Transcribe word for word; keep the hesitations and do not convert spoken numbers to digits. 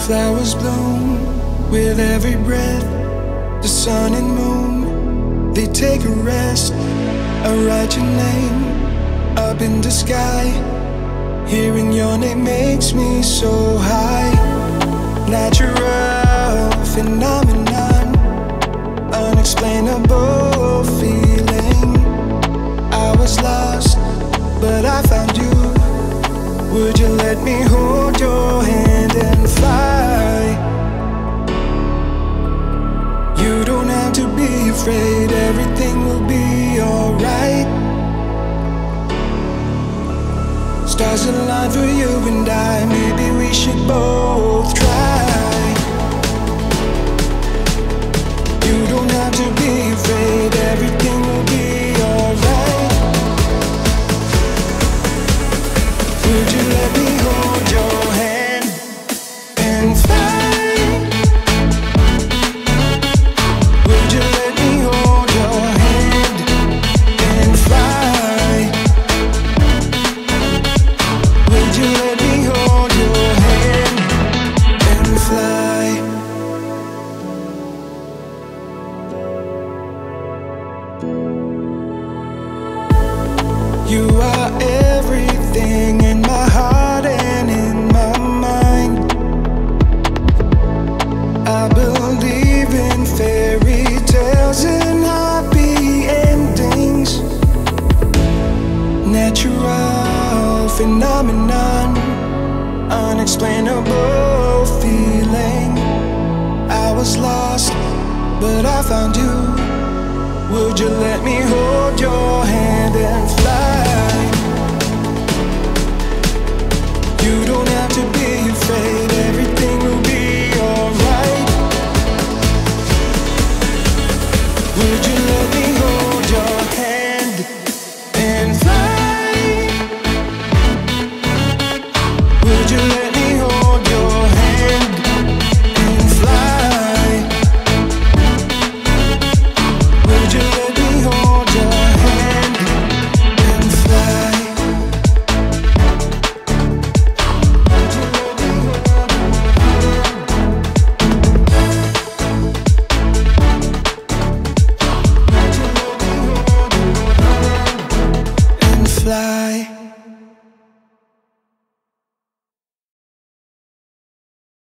flowers bloom with every breath. The sun and moon, they take a rest. I write your name up in the sky. Hearing your name makes me so high. Natural phenomenon, unexplainable feeling. I was lost, but I found you. Would you let me hold your hand and fly? You don't have to be afraid, everything will be alright. Stars align for you and I, maybe we should both try. You don't have to be afraid, everything will be alright. Would you let me hold your hand and fly? Would you let me hold your hand and fly? Would you let me hold your hand and fly? You are everything